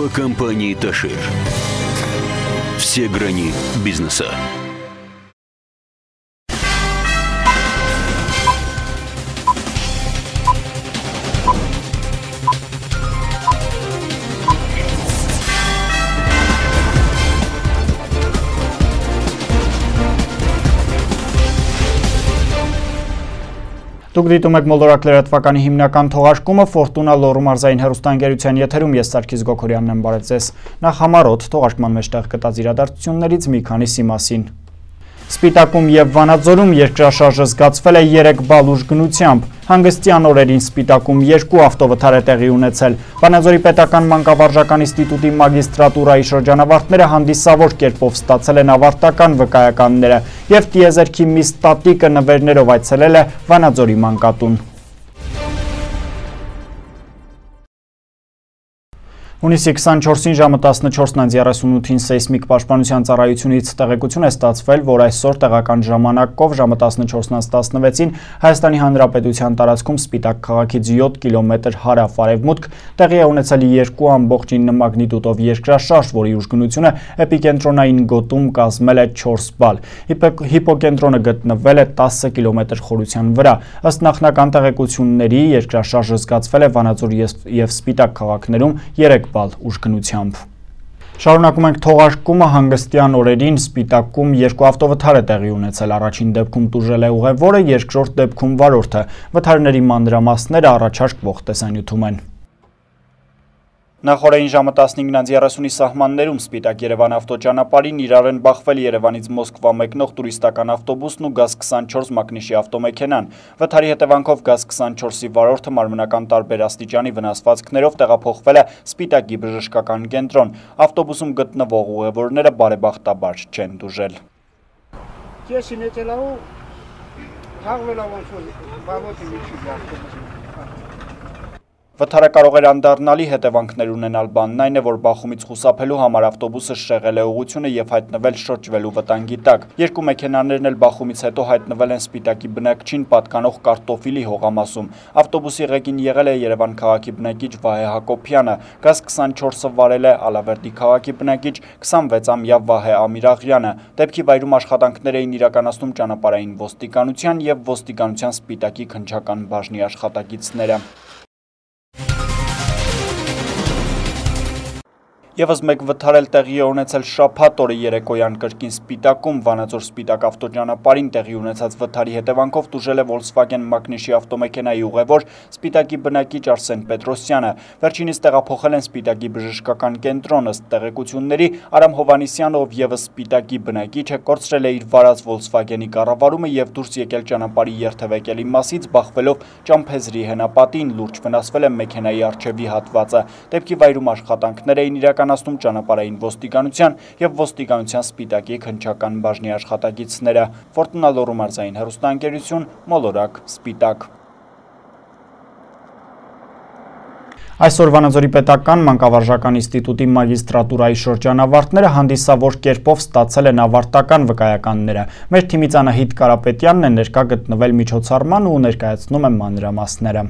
Телекомпании «Ташир». Все грани бизнеса. Դուք դիտում եք մոլորակ լրատվականի հիմնական թողարկումը Ֆորտունա լոռու մարզային հեռուստաընկերության եթերում ես Սարգիս Գոքորյանն եմ բարև ձեզ։ Նախ համառոտ թողարկման մեջ տեղ գտած իրադարձություններից մի քանիսի մասին։ Սպիտակում եւ Վանաձորում երկրաշարժը զգացվել է 3 բալ ուժգնությամբ։ Հանգստյան օրերին Սպիտակում 2 ավտովթար է տեղի ունեցել։ Վանաձորի պետական մանկավարժական ինստիտուտի մագիստրատուրայի շրջանավարտները հանդիսավոր կերպով ստացել են ավարտական վկայականները եւ տիեզերքի մի ստատիկը նվերներով այցելել է Վանաձորի մանկատուն։ Հունիսի 24-ին ժամը 14:38-ին սեյսմիկ պաշտպանության ծառայությունից տեղեկություն է ստացվել, որ այսօր տեղական ժամանակով ժամը 14:16-ին Հայաստանի Հանրապետության տարածքում Սպիտակ քաղաքից 7 կիլոմետր հարավ-արևմուտք տեղի է ունեցել 2.9 մագնիտուդով երկրաշարժ, որի ուժգնությունը էպիկենտրոնային գոտում կազմել է 4 բալ։ Հիպոկենտրոնը գտնվել է 10 կիլոմետր խորության վրա։ Ըստ նախնական տեղեկությունների երկրաշարժը զգացվել է Վանաձոր եւ Սպիտակ քաղաքներում 3 բալ ուժգնությամբ։ Շարունակում ենք թողարկումը հանգստյան օրերին Սպիտակում 2 ավտովթար է տեղի ունեցել, առաջին դեպքում տուժել է ուղևորը, երկրորդ դեպքում վարորդը։ Վթարների մանրամասները առաջարկվող տեսանյութում են։ Նախորդին ժամը 15:30-ի սահմաններում Սպիտակ-Երևան ավտոճանապարհին իրար են բախվել Երևանից Մոսկվա մեկնող տուրիստական ավտոբուսն ու ԳԱԶ-24 մակնիշի ավտոմեքենան։ Վթարի հետևանքով ԳԱԶ-24-ի վարորդը մարմնական տարբեր աստիճանի վնասվածքներով տեղափոխվել է Սպիտակի բժշկական կենտրոն։ Ավտոբուսում գտնվող ուղևորները բարեբախտաբար չեն տուժել։ Վթարը կարող էր անդառնալի հետևանքներ ունենալ, բանն այն է, որ բախումից խուսափելու համար ավտոբուսը շեղել է ուղղությունը եւ հայտնվել շրջվելու վտանգի տակ։ Երկու մեքենաներն էլ բախումից հետո հայտնվել են Սպիտակի բնակչին պատկանող կարտոֆիլի հողամասում։ Ավտոբուսի ղեկին եղել է Երևան քաղաքի բնակիչ Վահե Հակոբյանը, ԳԱԶ-24-ը վարել է Ալավերդի քաղաքի բնակիչ 26-ամյա Վահե Ամիրաղյանը։ Դեպքի վայրում աշխատանքներ էին իրականացնում ճանապարհային ոստիկանության եւ ոստիկանության Սպիտակի քննչական բաժնի աշխատակիցները։ Եվս մեկ վթար էլ տեղի է ունեցել շաբաթ օրը երեկոյան կրկին Սպիտակում, Վանաձոր Սպիտակ ավտոճանապարհին տեղի ունեցած վթարի հետևանքով տուժել է Volkswagen մակնիշի ավտոմեքենայի ուղևոր Սպիտակի բնակիչ Արսեն Պետրոսյանը։ Վերջինիս տեղափոխել են Սպիտակի բժշկական կենտրոն, ըստ տեղեկությունների Արամ Հովանիսյանը, ով եւս Սպիտակի բնակիչ է, կորցրել է իր վարած Volkswagen-ի կառավարումը եւ դուրս եկել ճանապարհի երթևեկելի մասից, բախվելով ճամփեզրի հենապատին, լուրջ վնասվել է մեքենայի առջևի հատվածը։ Դեպքի վայրում աշխատանքներ էին իրականացնում ճանապարհային ոստիկանության եւ ոստիկանության Սպիտակի քննչական բաժնի աշխատակիցները։ Ֆորտունա լոռու մարզային հեռուստաընկերություն, մոլորակ, Սպիտակ։ Այսօր Վանաձորի պետական մանկավարժական ինստիտուտի մագիստրատուրայի շրջանավարտները հանդիսավոր կերպով ստացել են ավարտական վկայականները։ Մեր թիմից Անահիտ Կարապետյանն է ներկա գտնվել միջոցառման ու ներկայացնում է մանրամասները։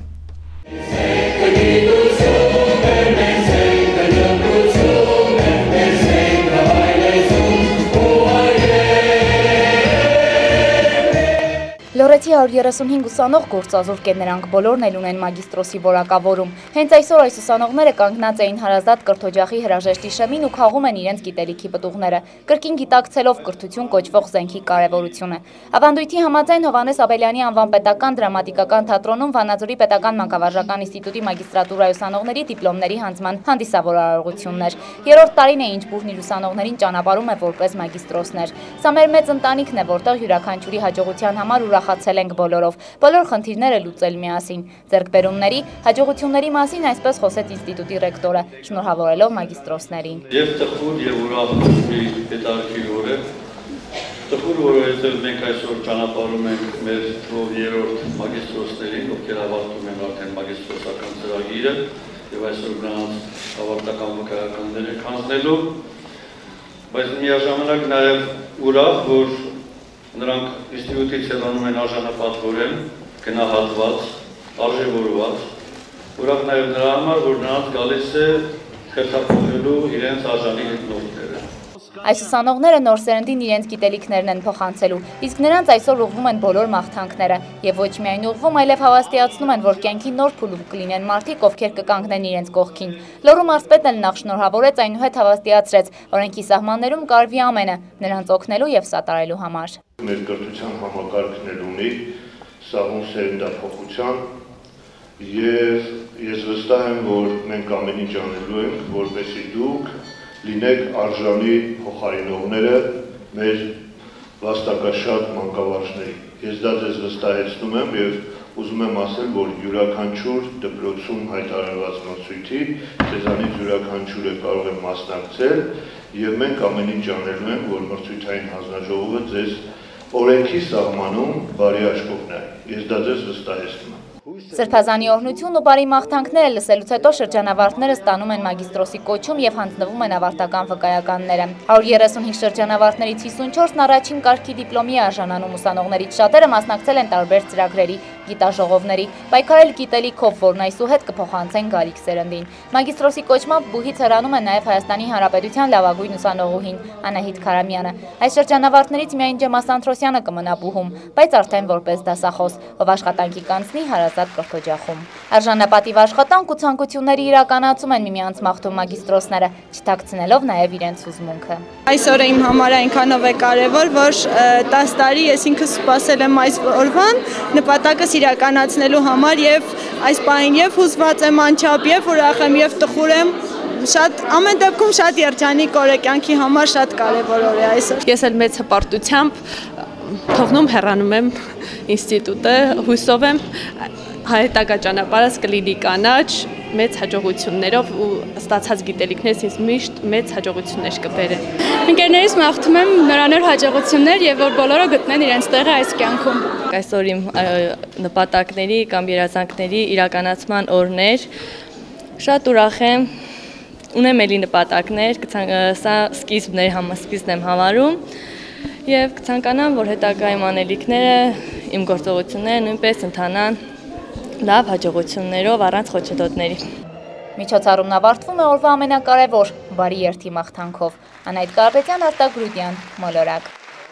Լոռեցի 135 ուսանող գործազուրկ է, նրանք բոլորն էլ ունեն մագիստրոսի որակավորում։ Հենց այսօր այս ուսանողները կանգնած էին հարազատ կրթօջախի հրաժեշտի շեմին ու քաղում են իրենց գիտելիքի պտուղները, կրկին գիտակցելով կրթություն կոչվող զենքի կարևորությունը։ Ավանդույթի համաձայն Հովհաննես Աբելյանի անվան պետական դրամատիկական թատրոնում Վանաձորի պետական մանկավարժական ինստիտուտի մագիստրատուրայի ուսանողների դիպլոմների հանձնման հանդիսավոր արարողություններ։ Երրորդ տարին է ինչ բուհն իր ուսանողներին ճանապարհում է որպես մագիստրոսներ։ Սա մեր մեծ ընտանիքն է, որտեղ յուրաքանչյուրի հաջողության համար ուրախացել ենք բոլորով, բոլոր խնդիրները լուծել միասին։ Ձեռքբերումների, հաջողությունների մասին այսպես խոսեց ինստիտուտի ռեկտորը, շնորհավորելով մագիստրոսներին։ Եվ տխուր եւ ուրախ մի հետաքրքիր օր է։ Տխուր, որովհետեւ մենք այսօր ճանապարհում ենք մեր երրորդ մագիստրոսներին, ովքեր ավարտում են արդեն մագիստրոսական ծրագիրը եւ այսօր նրանց ավարտական վկայականները քանձնելու, բայց միաժամանակ նաեւ ուրախ, որ նրանք ինստիտուտից ելանում են արժանապատվորեն, գնահատված, արժևորված, ուրախ նաև նրա համար, որ նրանց գալիս է քրթափոխելու իրենց արժանի հետնորդները։ Այս ուսանողները նոր սերնդին իրենց գիտելիքներն են փոխանցելու, իսկ նրանց այսօր ուղղվում են բոլոր մաղթանքները եւ ոչ միայն ուղղվում, այլև հավաստիացնում են, որ կյանքի նոր փուլում կլինեն մարդիկ, ովքեր կկանգնեն իրենց կողքին։ Լոռու մարզպետն էլ նախ շնորհավորեց, այնուհետ հավաստիացրեց, օրենքի սահմաններում կարվի ամենը նրանց օգնելու եւ սատարելու համար։ Մեր կրթության համակարգն էլ ունի սահուն սերնդափոխության եւ ես վստահ եմ, որ մենք ամեն ինչ անելու ենք, որպեսզի դուք լինեք արժանի փոխարինողները մեր վաստակաշատ մանկավարժների։ Ես դա ձեզ վստահեցնում եմ եւ ուզում եմ ասել, որ յուրաքանչյուր դպրոցում հայտարարված մրցույթի ձեզանից յուրաքանչյուրը կարող է մասնակցել եւ մենք ամեն ինչ անելու ենք, որ մրցույթային հանձնաժողովը ձեզ օրենքի սահմանում բարի աչքով նայի։ Ես դա ձեզ վստահեցնում եմ։ Սրբազանի օրհնություն ու բարի մաղթանքները լսելուց հետո շրջանավարտները ստանում են մագիստրոսի կոչում եւ հանձնվում են ավարտական վկայականները։ 135 շրջանավարտներից 54-ն առաջին կարգի դիպլոմի արժանանում, ուսանողներից շատերը մասնակցել են տարբեր ծրագրերի, գիտաժողովների, պայքարել գիտելիքով, որն այսուհետ կփոխանցեն գալիք սերնդին։ Մագիստրոսի կոչմամբ բուհից հեռանում է նաեւ Հայաստանի Հանրապետության լավագույն ուսանողուհին Անահիտ Քարամյանը։ Այս շրջանավարտներից միայն Ջեմաս Անթրոսյանը կմնա բուհում, բայց արդեն որպես դասախոս, ով աշխատանքի կանցնի հարազատ կրթօջախում։ Արժանապատիվ աշխատանք ու ցանկությունների իրականացում են միմյանց մաղթում մագիստրոսները, չթաքցնելով նաև իրենց հուզմունքը։ Այսօրը իմ համար այնքանով է կարևոր, որ 10 տարի ես ինքս սպասել եմ այս օրվան, նպատակս իրականացնելու համար եւ այս պահին եւ հուզված եմ անչափ եւ ուրախ եմ եւ տխուր եմ։ Շատ ամեն դեպքում շատ երջանիկ օր է, կյանքի համար շատ կարևոր օր է այսօր։ Ես էլ մեծ հպարտությամբ թողնում հեռանում եմ ինստիտուտը, հույսով եմ հայտակա ճանապարհս կլինի կանաչ, մեծ հաջողություններով ու ստացած գիտելիքներս ինձ միշտ մեծ հաջողություններ կբերեն։ Ընկերներիս մաղթում եմ նրանոր հաջողություններ եւ որ բոլորը գտնեն իրենց տեղը այս կյանքում։ Այսօր իմ նպատակների կամ երազանքների իրականացման օրներ, շատ ուրախ եմ, ունեմ էլի նպատակներ, սա սկիզբն եմ համարում եւ կցանկանամ, որ հետագա իմ անելիքները, իմ գործողությունները նույնպես ընթանան լավ հաջողություններով առանց խոչընդոտների։ Միջոցառումն ավարտվում է օրվա ամենակարևոր բարի երթի մաղթանքով։ Անահիտ Կարապետյան, Արտակ Գրուդյան, Մոլորակ։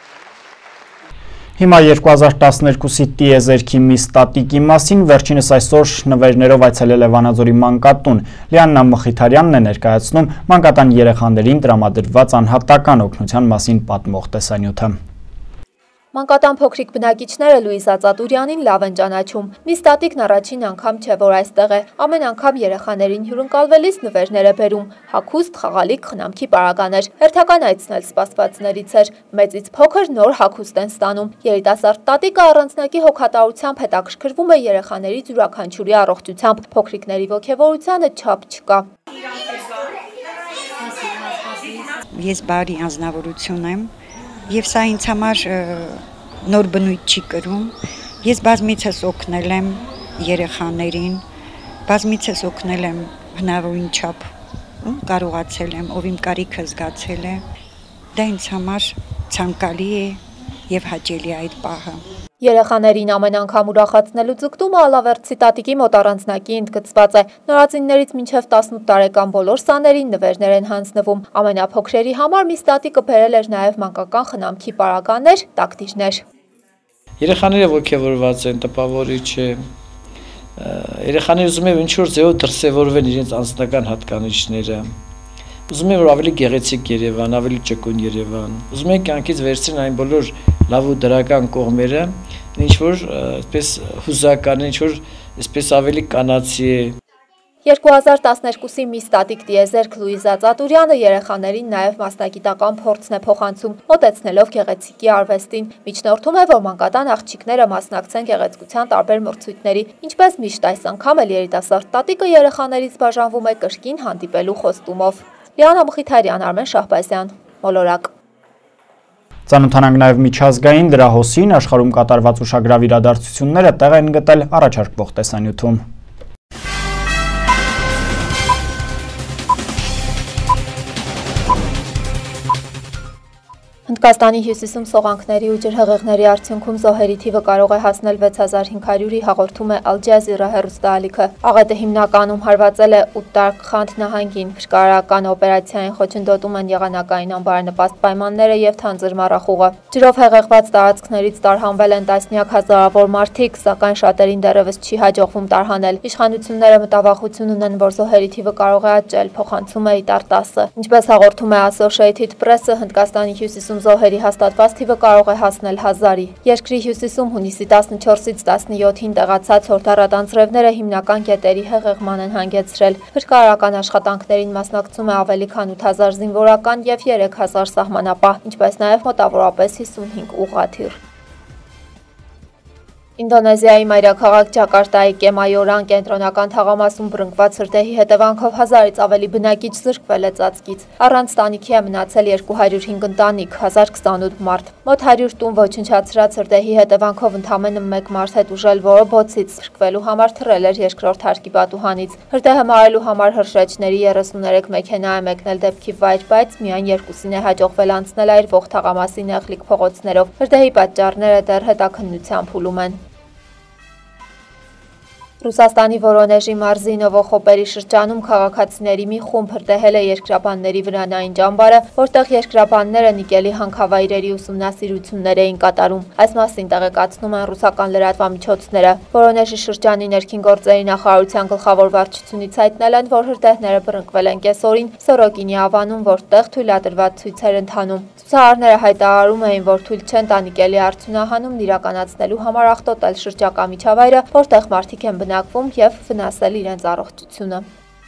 Հիմա 2012-ի տիեզերքի մի ստատիկի մասին վերջինս այսօր նվերներով այցելել է Վանաձորի մանկատուն։ Լիաննա Մխիթարյանն է ներկայացնում մանկատան երեխաներին տրամադրված անհատական օգնության մասին պատմող տեսանյութը։ Մանկատան փոքրիկ բնակիչները Լուիզա Ծատուրյանին լավ են ճանաչում։ Մի ստատիկն առաջին անգամ չէ, որ այստեղ է։ Ամեն անգամ երեխաներին հյուրընկալվելիս նվերներ է բերում, հագուստ, խաղալիք, խնամքի պարագաներ։ Հերթական այցն էլ սպասվածներից էր։ Մեծից փոքր նոր հագուստ են ստանում։ Երիտասարդ տատիկը առանձնակի հոգատարությամբ հետաքրքրվում է երեխաներից յուրաքանչյուրի առողջությամբ։ Փոքրիկների ոգևորությանը չափ չկա։ Ես բարի անձնավորություն եմ։ Եվ սա ինձ համար նոր բնույթ չի կրում, ես բազմիցս օգնել եմ երեխաներին, բազմիցս օգնել եմ հնարավորին չափ, կարողացել եմ, ով իմ կարիքը զգացել է, դա ինձ համար ցանկալի է եւ հաճելի է այդ պահը։ Երեխաներին ամեն անգամ ուրախացնելու ձգտումը Ալավերդցի տատիկի մոտ առանձնակի ընդգծված է։ Նորածիններից մինչև 18 տարեկան բոլոր սաներին նվերներ են հանձնվում։ Ամենափոքրերի համար մի ստատիկը բերել էր նաև մանկական խնամքի պարագաներ, տակտիժներ։ Երեխաները ոգևորված են, տպավորիչ է։ Երեխաները ուզում են ինչ-որ ձևով դրսևորվեն իրենց անձնական հատկանիշները։ Ուզում են, որ ավելի գեղեցիկ Երևան, ավելի ճկուն Երևան։ Ուզում են կյանքից վերցրեն այն բոլոր լավ ու դրական կողմերը, ինչ որ այսպես հուզական, ինչ որ այսպես ավելի կանացի է։ 2012-ի մի ստատիկ տիեզերք Լուիզա Ծատուրյանը երեխաներին նաև մասնագիտական փորձն է փոխանցում, մոտեցնելով գեղեցիկի արվեստին։ Միջնորդում է, որ մանկատան աղջիկները մասնակցեն գեղեցկության տարբեր մրցույթների, ինչպես միշտ այս անգամ էլ երիտասարդ տատիկը երեխաներից բաժանվում է կրկին հանդիպելու խոստումով։ Լիաննա Մխիթարյան, Արմեն Շահբազյան, Մոլորակ։ Ծանոթանանք նաև միջազգային դրահոսին, աշխարհում կատարված ուշագրավ իրադարձությունները տեղ են գտել առաջարկվող տեսանյութում։ Հնդկաստանի հյուսիսում սողանքների ու ջրհեղեղների արդյունքում զոհերի թիվը կարող է հասնել 6500-ի, հաղորդում է Al Jazeera հեռուստաալիքը։ Աղետը հիմնականում հարվածել է Ուտտարքանդ նահանգին։ Փրկարարական օպերացիային խոչընդոտում են եղանակային անբարենպաստ պայմանները եւ թանձր մառախուղը։ Ջրով հեղեղված տարածքներից տարհանվել են տասնյակ հազարավոր մարդիկ, սակայն շատերին դեռևս չի հաջողվում տարհանել։ Իշխանությունները մտավախություն ունեն, որ զոհերի թիվը կարող է աճել, փոխանցում է Իտար 10-ը։ Ինչպես հաղորդում է Associated Press-ը, Հնդկաստանի հյուսիսում զոհերի հաստատված թիվը կարող է հասնել 1000-ի։ Երկրի հյուսիսում հունիսի 14-ից 17-ին տեղացած հորդառատ անձրևները հիմնական կետերի հեղեղման են հանգեցրել։ Փրկարարական աշխատանքներին մասնակցում է ավելի քան 8000 զինվորական եւ 3000 սահմանապահ, ինչպես նաեւ մոտավորապես 55 ուղղաթիռ։ Ինդոնեզիայի մայրաքաղաք Ջակարտայի Կեմայորան կենտրոնական թաղամասում բռնկված հրդեհի հետևանքով 1000-ից ավելի բնակիչ զրկվել է ծածկից։ Առանց տանիքի է մնացել 205 ընտանիք, 1028 մարդ։ Մոտ 100 տուն ոչնչացրած հրդեհի հետևանքով ընդամենը 1 մարդ հետուժել, որը բոցից զրկվելու համար թռել էր երկրորդ հարկի պատուհանից։ Հրդեհը մարելու համար հրշեջների 33 մեքենա է մեկնել դեպքի վայր, բայց միայն 2-ին է հաջողվել անցնել այրվող թաղամասի նեղլիկ փողոցներով։ Հրդեհի պատճառները դեռ հետաքննության փուլում են։ Ռուսաստանի Վորոնեժի մարզի Նովոխոպերի շրջանում քաղաքացիների մի խումբ հրդեհել է երկրաբանների վրանային ճամբարը, որտեղ երկրաբանները նիկելի հանքավայրերի ուսումնասիրություններ էին կատարում։ Այս մասին տեղեկացնում են ռուսական լրատվամիջոցները։ Վորոնեժի շրջանի ներքին գործերի նախարարության գլխավոր վարչությունից հայտնել են, որ հրդեհները բռնկվել են կեսօրին Սորոկինի ավանում, որտեղ թույլատրված ցույցեր ընթանում։ Ցուցարարները հայտարարում էին, որ թույլ չեն տա նիկելի արդյունահանումն իրականացնելու համար աղտոտել շրջակա միջավայրը, որտեղ մարդիկ են բնակվում եւ վնասել իրենց առողջությունը։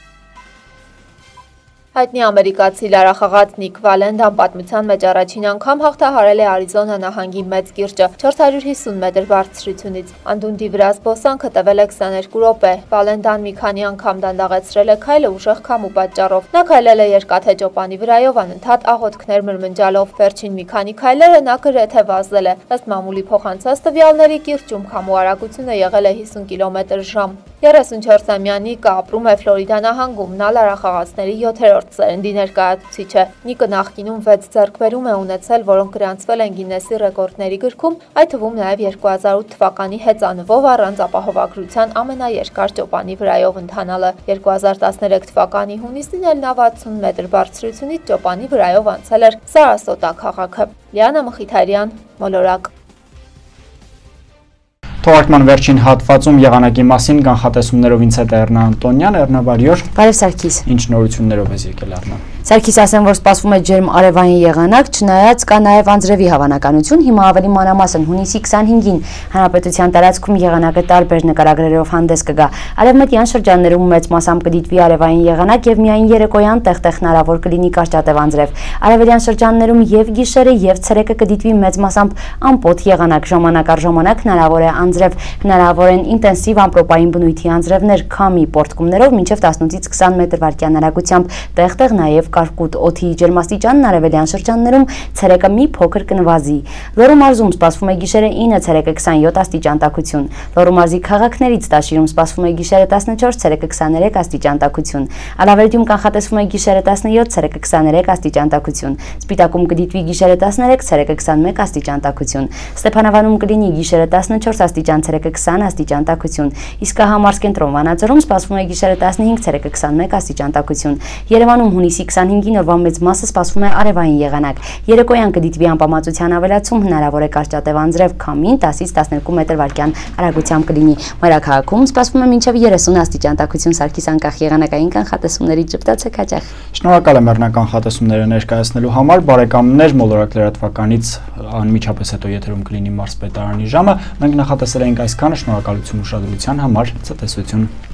Հայտնի ամերիկացի լարախաղաց Նիկ Վալենդան պատմության մեջ առաջին անգամ հաղթահարել է Արիզոնա նահանգի մեծ կիրճը 450 մետր բարձրությունից։ Անդունդի վրա զբոսանքը տևել է 22 րոպե։ Վալենդան մի քանի անգամ դանդաղեցրել է քայլը ուժեղ քամու պատճառով։ Նա քայլել է երկաթե ճոպանի վրայով անընդհատ աղոթքներ մրմնջալով։ Վերջին մի քանի քայլերը նա գրեթե վազել է։ Ըստ մամուլի փոխանցած տվյալների կիրճում քամու արագությունը եղել է 50 կմ/ժ։ 34-ամյա Նիկը ապրում է Ֆլորիդա նահանգում, նա լարախաղացների 7-րդ սերնդի ներկայացուցիչ է։ Նիկը նախկինում 6 ձեռքբերում է ունեցել, որոնք գրանցվել են Գինեսի ռեկորդների գրքում, այդ թվում նաև 2008 թվականի հեծանվով առանց ապահովագրության ամենաերկար ճոպանի վրայով ընթանալը։ 2013 թվականի հունիսին էլ նա 60 մետր բարձրությունից ճոպանի վրայով անցել էր Սարասոտա քաղաքը։ Լիանա Մխիթարյան, Մոլորակ։ Թողարկման վերջին հատվածում եղանակի մասին կանխատեսումներով ինձ հետ է Էռնա Անտոնյան, Էռնա բարի օր։ Բարև Սարգիս։ Ինչ նորություններով ես եկել Էռնա։ Սարգիս, ասեմ, որ սպասվում է ջերմ արևային եղանակ, չնայած կա նաև անձրևի հավանականություն, հիմա ավելի մանրամասն հունիսի 25-ին հանրապետության տարածքում եղանակը տարբեր նկարագրերով հանդես կգա։ Արևմտյան շրջաններում մեծ մասամբ կդիտվի արևային եղանակ եւ միայն երեկոյան տեղ-տեղ հնարավոր կլինի կարճատև անձրև։ Արևելյան շրջաններում եւ գիշերը եւ ցերեկը կդիտվի մեծ մասամբ անպոտ եղանակ, ժամանակ առ ժամանակ հնարավոր է անձրև, հնարավոր են ինտենսիվ ամպրոպային բնույթի անձրևներ քամի պորտկումներով մինչև 18-ից 20 մետր վարկյան հեռագությամբ, տեղ-տեղ նաև կարկուտ օդի ջերմաստիճանն արևելյան շրջաններում ցերեկը մի փոքր կնվազի։ Լոռու մարզում սպասվում է գիշերը 9, ցերեկը 27 աստիճան տաքություն։ Լոռու մարզի քաղաքներից Տաշիրում սպասվում է գիշերը 14, ցերեկը 23 աստիճան տաքություն։ Ալավերդիում կանխատեսվում է գիշերը 17, ցերեկը 23 աստիճան տաքություն։ Սպիտակում կդիտվի գիշերը 13, ցերեկը 21 աստիճան տաքություն։ Ստեփանավանում կլինի գիշերը 14 աստիճան, ցերեկը 20 աստիճան տաքություն։ Իսկ Համարս կենտրոն Վանաձորում սպասվում է գիշերը 15, ցերեկը 21 աստիճան տաքություն։ Երևանում հունիսի 25-ին օրվա մեծ մասը սպասվում է արևային եղանակ։ Երեկոյան կդիտվի անպամացության ավելացում, հնարավոր է կարճատև անձրև, քամին 10-ից 12 մետր վարկյան արագությամբ կլինի։ Մայրաքաղաքում սպասվում է մինչև 30 աստիճան տաքություն, Սարգիս, անկախ եղանակային կանխատեսումներից ճպտացեք հաճախ։ Շնորհակալ եմ Էռնա կանխատեսումները ներկայացնելու համար, բարեկամներ, Մոլորակ լրատվականից անմիջապես հետո եթերում կլինի մարզպետարանի ժամը։ Մենք նախատեսել էինք այսքանը, շնորհակալություն ուշադրության համար, ցտեսություն։